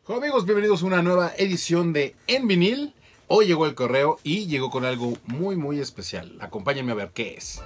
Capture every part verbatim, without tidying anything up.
Hola amigos, bienvenidos a una nueva edición de En Vinil. Hoy llegó el correo y llegó con algo muy muy especial. Acompáñenme a ver qué es.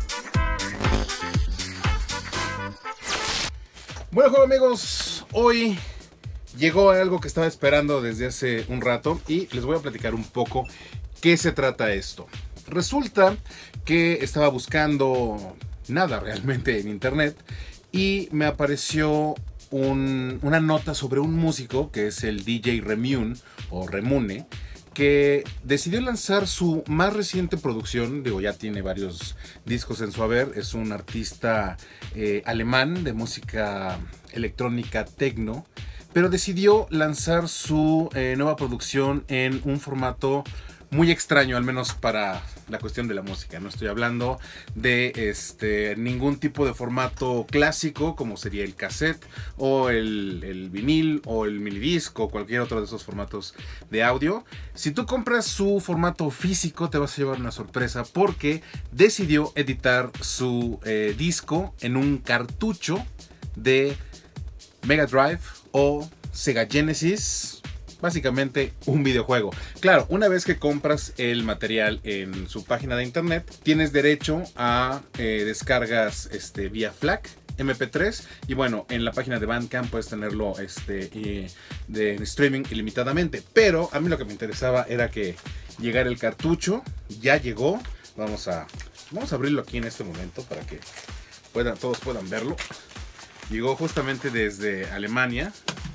Bueno, hola amigos, hoy llegó algo que estaba esperando desde hace un rato y les voy a platicar un poco qué se trata esto. Resulta que estaba buscando nada realmente en internet y me apareció Un, una nota sobre un músico que es el D J Remune o Remune, que decidió lanzar su más reciente producción. Digo, ya tiene varios discos en su haber. Es un artista eh, alemán de música electrónica techno, pero decidió lanzar su eh, nueva producción en un formato muy extraño, al menos para la cuestión de la música. No estoy hablando de este, ningún tipo de formato clásico como sería el cassette o el, el vinil o el minidisco o cualquier otro de esos formatos de audio. Si tú compras su formato físico te vas a llevar una sorpresa, porque decidió editar su eh, disco en un cartucho de Mega Drive o Sega Genesis. Básicamente un videojuego. Claro, una vez que compras el material en su página de internet, tienes derecho a eh, descargas este, vía FLAC, eme pe tres, y bueno, en la página de Bandcamp puedes tenerlo este, eh, de streaming ilimitadamente. Pero a mí lo que me interesaba era que llegara el cartucho. Ya llegó. Vamos a, vamos a abrirlo aquí en este momento para que puedan, todos puedan verlo. Llegó justamente desde Alemania.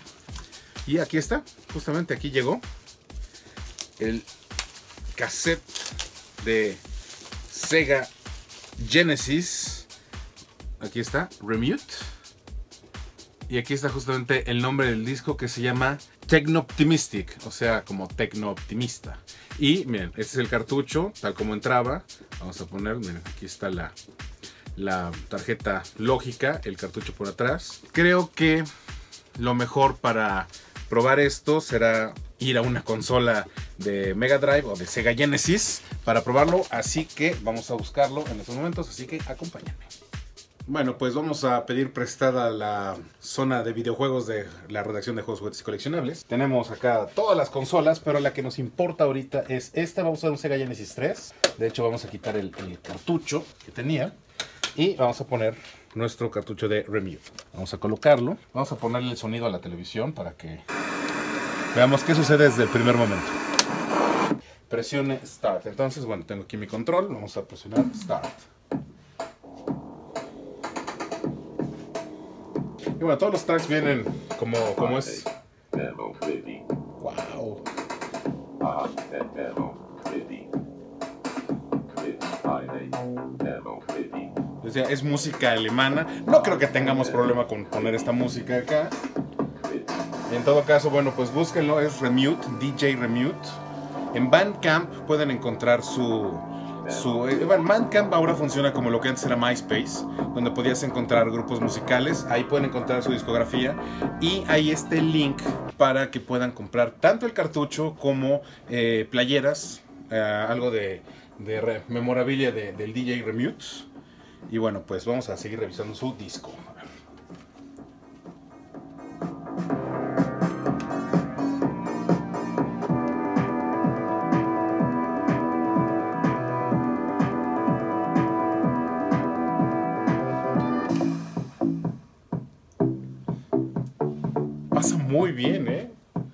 Y aquí está, justamente aquí llegó el cassette de Sega Genesis. Aquí está, Remute. Y aquí está justamente el nombre del disco, que se llama Techno Optimistic, o sea, como Tecno Optimista. Y miren, este es el cartucho, tal como entraba. Vamos a poner, miren, aquí está la, la tarjeta lógica, el cartucho por atrás. Creo que lo mejor para probar esto será ir a una consola de Mega Drive o de Sega Genesis para probarlo, así que vamos a buscarlo en estos momentos, así que acompáñenme. Bueno, pues vamos a pedir prestada la zona de videojuegos de la redacción de Juegos, Juguetes y Coleccionables. Tenemos acá todas las consolas, pero la que nos importa ahorita es esta. Vamos a usar un Sega Genesis tres. De hecho, vamos a quitar el, el cartucho que tenía y vamos a poner nuestro cartucho de Remute. Vamos a colocarlo. Vamos a ponerle el sonido a la televisión para que veamos qué sucede desde el primer momento. Presione Start. Entonces, bueno, tengo aquí mi control. Vamos a presionar Start. Y bueno, todos los tracks vienen como, como es. Wow. O sea, es música alemana. No creo que tengamos problema con poner esta música acá. En todo caso, bueno, pues búsquenlo. Es Remute, D J Remute. En Bandcamp pueden encontrar su... su eh, Bandcamp ahora funciona como lo que antes era MySpace, donde podías encontrar grupos musicales. Ahí pueden encontrar su discografía. Y ahí está el link para que puedan comprar tanto el cartucho como eh, playeras. Eh, algo de, de re, memorabilia de, del D J Remute. Y bueno, pues vamos a seguir revisando su disco. Pasa muy bien, ¿eh?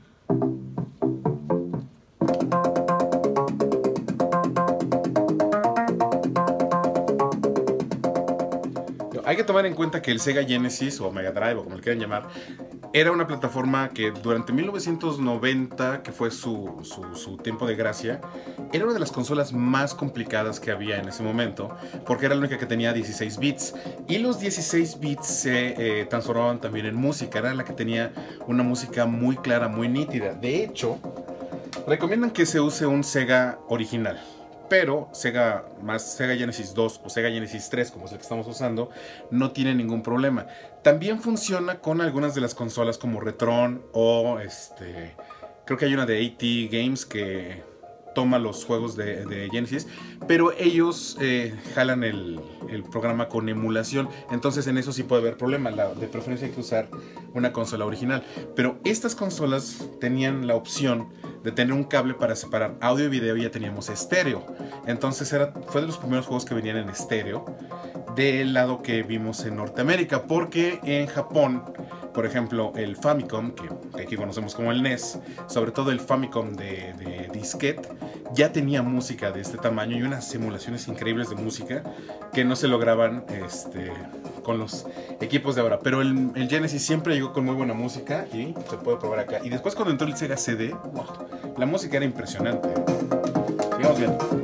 Hay que tomar en cuenta que el Sega Genesis o Mega Drive, o como le quieran llamar, era una plataforma que durante mil novecientos noventa, que fue su, su, su tiempo de gracia, era una de las consolas más complicadas que había en ese momento, porque era la única que tenía dieciséis bits. Y los dieciséis bits se eh, transformaban también en música. Era la que tenía una música muy clara, muy nítida. De hecho, recomiendan que se use un Sega original. Pero Sega, más Sega Genesis dos o Sega Genesis tres, como es el que estamos usando, no tiene ningún problema. También funciona con algunas de las consolas como Retron o este, creo que hay una de A T Games que toma los juegos de, de Genesis, pero ellos eh, jalan el, el programa con emulación, entonces en eso sí puede haber problema. La, de preferencia hay que usar una consola original, pero estas consolas tenían la opción de tener un cable para separar audio y video, y ya teníamos estéreo, entonces era, fue de los primeros juegos que venían en estéreo del lado que vimos en Norteamérica, porque en Japón, por ejemplo, el Famicom, que, que aquí conocemos como el N E S, sobre todo el Famicom de, de disquete, ya tenía música de este tamaño y unas simulaciones increíbles de música que no se lograban este, con los equipos de ahora. Pero el, el Genesis siempre llegó con muy buena música y se puede probar acá. Y después cuando entró el Sega C D, wow, la música era impresionante. Sigamos viendo.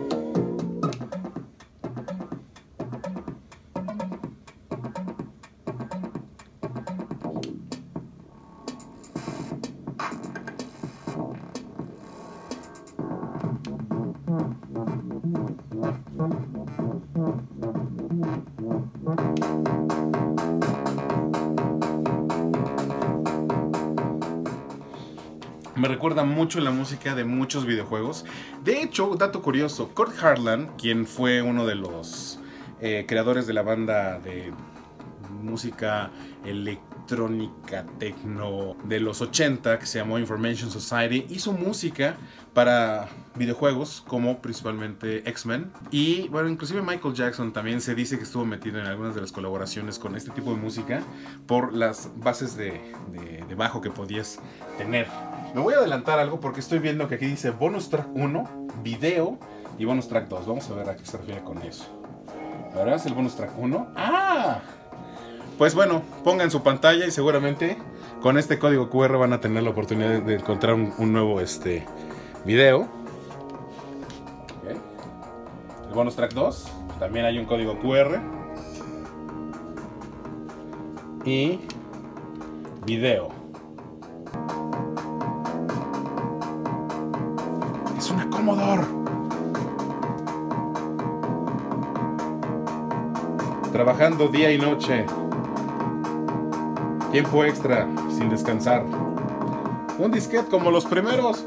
Me recuerda mucho la música de muchos videojuegos. De hecho, dato curioso, Kurt Hartland, quien fue uno de los eh, creadores de la banda de música electrónica techno de los ochenta, que se llamó Information Society, hizo música para videojuegos como principalmente X-Men, y bueno, inclusive Michael Jackson también se dice que estuvo metido en algunas de las colaboraciones con este tipo de música por las bases de, de, de bajo que podías tener. Me voy a adelantar algo porque estoy viendo que aquí dice bonus track uno, video y bonus track dos. Vamos a ver a qué se refiere con eso. ¿Ahora es el bonus track uno? ¡Ah! Pues bueno, pongan su pantalla y seguramente con este código Q R van a tener la oportunidad de encontrar un, un nuevo este, video. Okay. El bonus track dos, también hay un código Q R. Y video. Es una Commodore. Trabajando día y noche. Tiempo extra, sin descansar. Un disquete como los primeros.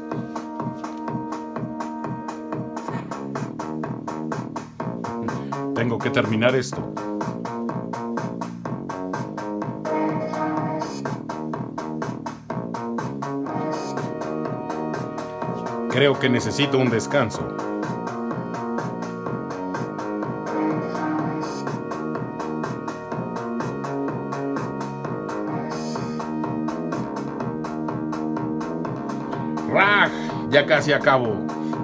Tengo que terminar esto. Creo que necesito un descanso. ¡Raj! Ya casi acabo.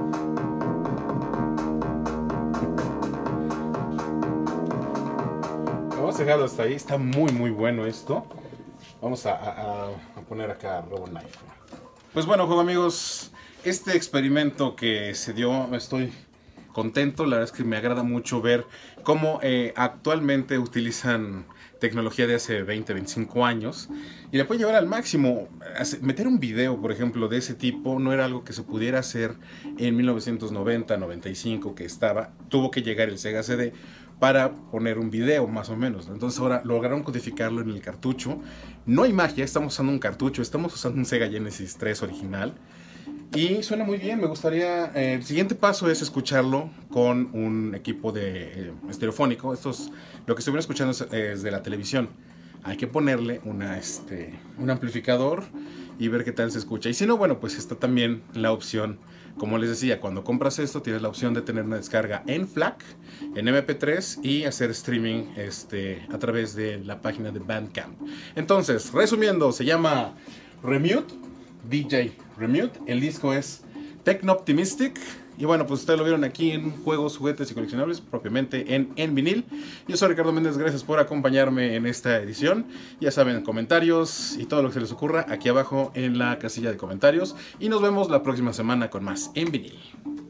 Vamos a dejarlo hasta ahí. Está muy muy bueno esto. Vamos a, a, a poner acá RoboKnife. Pues bueno, juego amigos, este experimento que se dio, estoy contento. La verdad es que me agrada mucho ver cómo eh, actualmente utilizan tecnología de hace veinte, veinticinco años y la pueden llevar al máximo. Meter un video, por ejemplo, de ese tipo no era algo que se pudiera hacer en mil novecientos noventa, noventa y cinco, que estaba, tuvo que llegar el Sega C D para poner un video más o menos. Entonces ahora lograron codificarlo en el cartucho. No hay magia, estamos usando un cartucho, estamos usando un Sega Genesis tres original. Y suena muy bien, me gustaría... Eh, el siguiente paso es escucharlo con un equipo de eh, estereofónico. Esto es, lo que estuvieron escuchando es, es de la televisión. Hay que ponerle una, este, un amplificador y ver qué tal se escucha. Y si no, bueno, pues está también la opción, como les decía, cuando compras esto tienes la opción de tener una descarga en FLAC, en M P tres y hacer streaming este, a través de la página de Bandcamp. Entonces, resumiendo, se llama Remute, D J Remute. El disco es Techno Optimistic. Y bueno, pues ustedes lo vieron aquí en Juegos, Juguetes y Coleccionables, propiamente en, en vinil. Yo soy Ricardo Méndez, gracias por acompañarme en esta edición. Ya saben, comentarios y todo lo que se les ocurra aquí abajo en la casilla de comentarios. Y nos vemos la próxima semana con más en vinil.